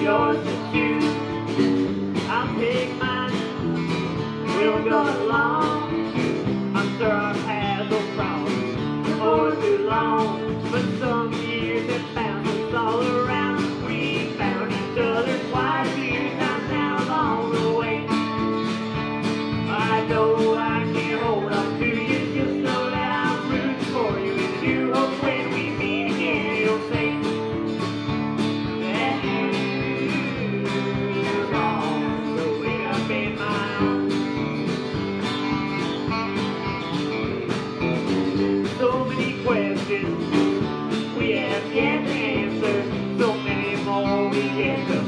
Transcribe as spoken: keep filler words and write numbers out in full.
yours to choose. I'll take mine, we'll go along. I'm sure our paths will cross before too long. But some years have found us all around. We found each other quite a few times now along the way. I know I can't hold on to you, just know that I'm rooting for you. And you hope when we meet again you'll say that you, you're wrong the way I've been my own. So many questions we have yet to answer, so many more we yet to